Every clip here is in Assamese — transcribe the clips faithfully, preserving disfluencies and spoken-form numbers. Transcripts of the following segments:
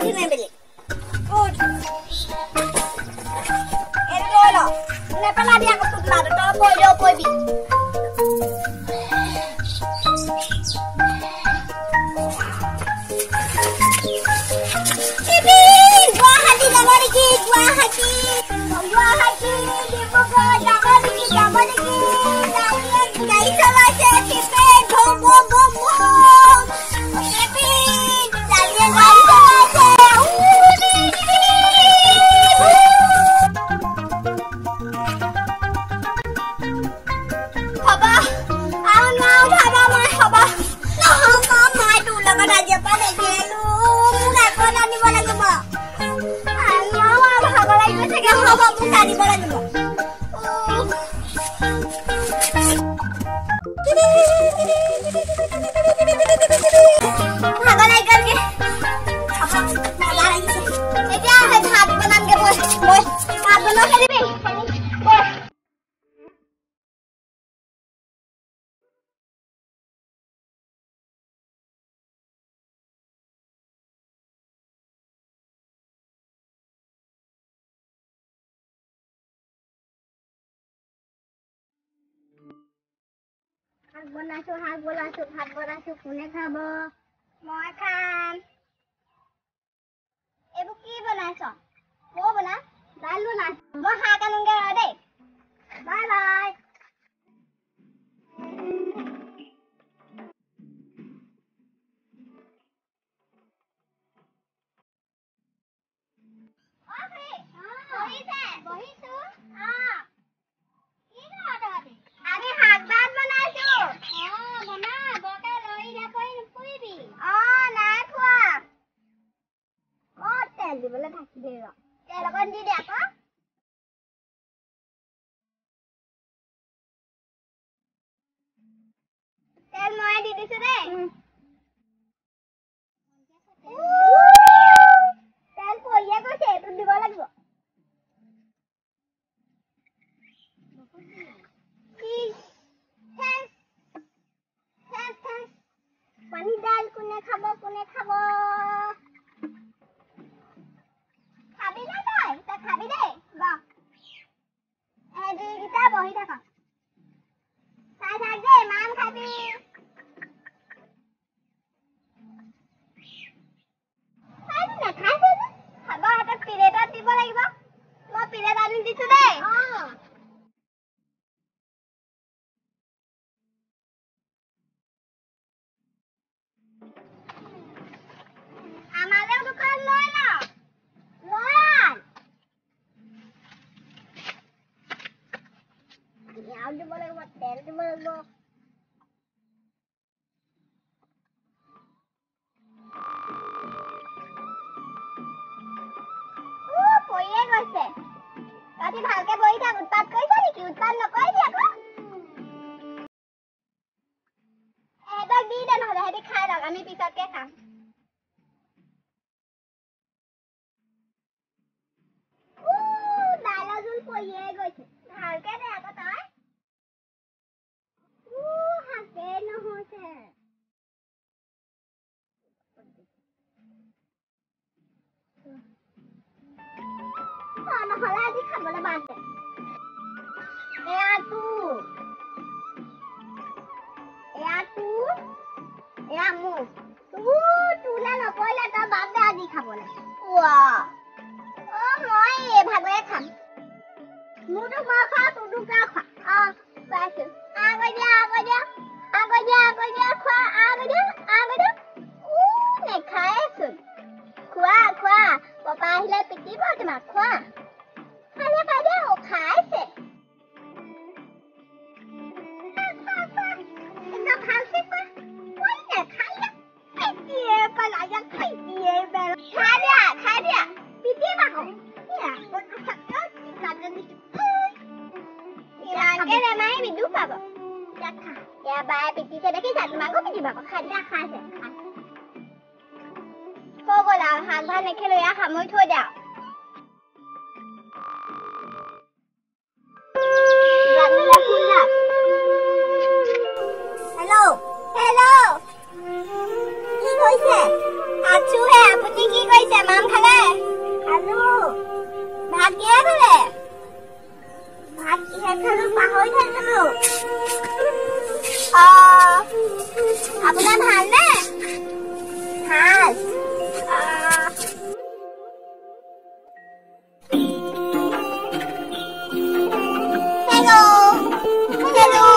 ঠিক নাই বেলি গুড এর ললো নেপেলা দিয়া কত লাদ তো পইলো পইবি বিবি গুয়াহাটি যাবি কি গুয়াহাটি গুয়াহাটি ডিব্ৰুগড় যাবি কি যাবি কি গাড়ি চলাইছে কিপে ঘম ঘম ঘম বিবি চালিয়ে গাড়ি চলাইছে বাবা আও না বাবা মই বাবা নহম কাম নাই তোৰ লগত আজি পালে গেলো মুগা কোন আনিব লাগিব আও ভাগ লাগিব থাকে বাবা মুগা আনিব লাগিব ভাগলাই গলগে আপা ভাগা লাগিছে এতিয়া হে ভাত বনামগে মই মই ভাত বনাও খেলিবি হাত বনাইছো হাত বনাইছো ভাত বনাইছো কোনে খাব মই খাম এবু কি বনাইছ মই বনা দাইল বনাইছো মই হাত আনুগে ৰ দেই বাই বাই ওকে বহিছে বহিছো আ কি নৰতে আমি হাত ভাত বনাইছো অ বনা বকে লৈ যা পই পুইবি অ নাই খোৱা অ তেল দিবলে থাকি দে ৰ তেল অকণ দি দে আকৌ তেল মই দি দিছো দেই তেল পইয়া গৈছে এইটো দিব লাগিব পানী ডাল কোনে খাব কোনে খাব খাবি না তই তই খাবি দেই বা এই দুইটা বহি থাক চাই থাক দেই মান খাবি খাই না খাই দে খাব হাতত প্লেটত দিব লাগিব মই প্লেট আনি দিছো দেই অ আমাদের দোকান লয় না লয় ইয়াও দিব লাগিব তেল দিব লাগিব ও পইয়ে গৈছে কাটি ভালকে বহি থাক উৎপাত কৰিছ নেকি উৎপাত নকৰিবি আকৌ এটাক দি দে নহ'লে হেতি খাই লওক আমি পিছতকে খাম পইয়ে গৈছে ভালকে দে আকৌ তই ও হাকে নহছে অ নহ'লে আজি খাবলৈ বান্ধে এয়া তু এয়া তু এয়া মোক তু তোলে নপৰিলে তই বাদ দে আজি খাবলৈ ৱা অ মই এই ভাগৰে খাম মুদু খা খা তুদু কা খা আ পাইছো আগৈ দিয়া আগৈ দিয়া আগৈ দিয়া আগৈ দিয়া খোৱা আগৈ দিয়া আগৈ দিয়া উ নে খাইছো খোৱা খোৱা পাপা আহিলে পিটিব তোমাক খোৱা খালে খালে ও খাইছে একদম ভালছে খোৱা কোন নে খাইয়া দিয়ে পালায়া খাই দিয়ে বেল খাই দিয়া খাই দিয়া পিটিব আকৌ ইয়া বন্ধু থাকা কাজনি Irangke namanya bidu apa? Ya kah? Ya baik piti saya deki satu mangkok piti bapak kada khas ya. Kau kalau hantar nak kelo ya kamu itu dah. Janganlah punah. Hello, hello. Ki koi se? Achu hai, apuni ki koi se? Mama ভাত কিহে খালে ভাত কিহে খালো পাহৰি থাকিলো অ আপোনাৰ ভালনে ভাল hello' hello'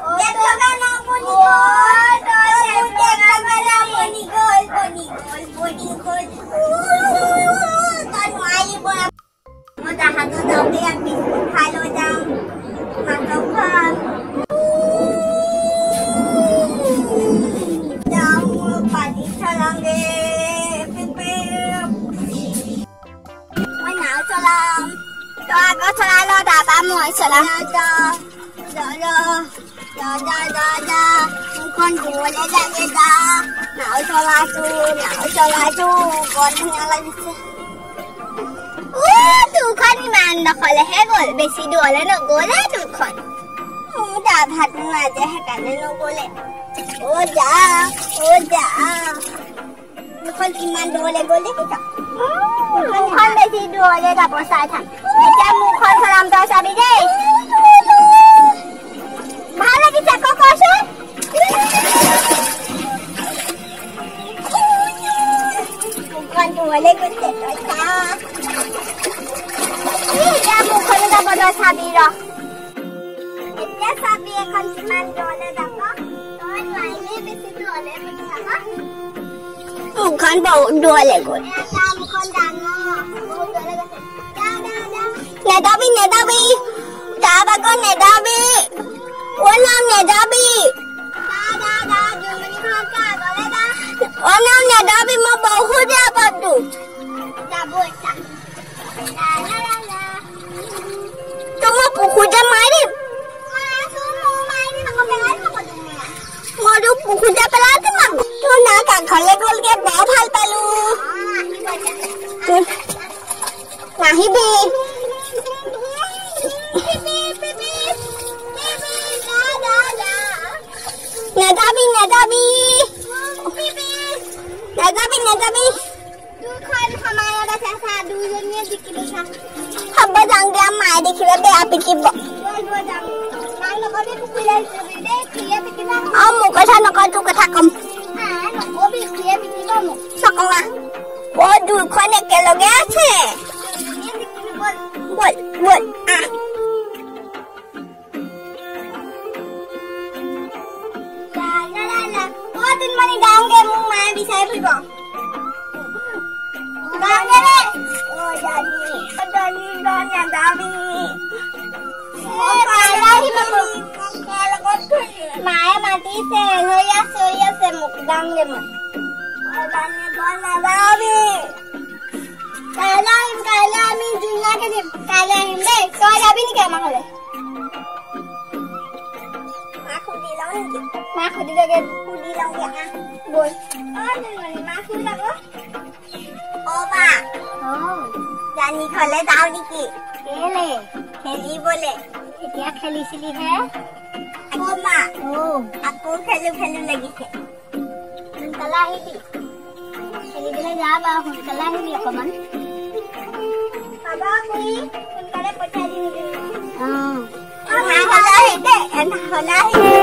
Boni, boni, boni, boni, boni, boni, মই চলাম মুখখন ধুবলৈ লাগে যা নাও চলাইছো নাও চলাইছো বৰ ধুনীয়া লাগিছে তোৰখন ইমান দখলেহে গ'ল বেছি দূৰলৈ নগ'লে তোৰখন গা ভাত নাজে সেইকাৰণে নগ'লে অ যা অ যা মুখখন কিমান দূৰলৈ গ'ল দেখিছ মুখখন বেছি দূৰলৈ যাব চাই থাক এতিয়া মুখখন চলাম তই চাবি দেই ভাল লাগিছে আকৌ কচোন মুখখন দূৰলৈ গৈছে তই চা এতিয়া মুখখন যাব তই চাবি ৰ এতিয়া চাবি এখন কিমান দূৰলৈ যাব তই নোৱাৰিলে বেছি দূৰলৈ বুলি চাব মুখখন বহুত দূৰলৈ গ'ল মুখখন ডাঙৰ বহুত দূৰলৈ গৈছে নেদাবি নেদাবি তাৰ আগত নেদাবি অ নাম নেদাবি অ নাম নেদাবি মই বহুত বেয়া পাতো তো মই পুখুৰীতে মাৰি দিম মইতো পুখুৰীতে পেলাই দিম আকৌ তোৰ না কাষলৈ গ'লগে বৰ ভাল পালো নাহিবি নেযাবি নেযাবি নেযাবি নেযাবি দুখন সময়ত আছে চা দুজনীয়ে জিকিলো চা হ'ব যাওঁগে মায়ে দেখিলে বেয়া পিটিব অঁ মোৰ কথা নকয় তোৰ কথা কম চকলা বৰ দুখন একেলগে আছে বল বল আহ মানে গাঁওগে মোক মায়ে বিচাৰি ফুৰিব মায়ে মাতিছে হৈ আছে হৈ আছে মোক গাঁওগে মই নাযাবি কাইলৈ আহিম কাইলৈ আমি ধুনীয়াকে দিম কাইলৈ আহিম দেই তই যাবি নেকি আমাৰ ঘৰলৈ মাক সুধি লওঁ নেকি মাক সুধি লাগে সুধি লওঁগে আহ বল মাক সুধি যাব অ মা জানি ঘৰলৈ যাওঁ নেকি কেলে খেলিবলে এতিয়া খেলিছিলিহে অ মা আকৌ খেলো খেলো লাগিছে সোনকালে আহিবি খেলিবলৈ যা বাৰু সোনকালে আহিবি অকণমান সোনকালে পঠিয়াই দিম অঁ হ'লে আহিবি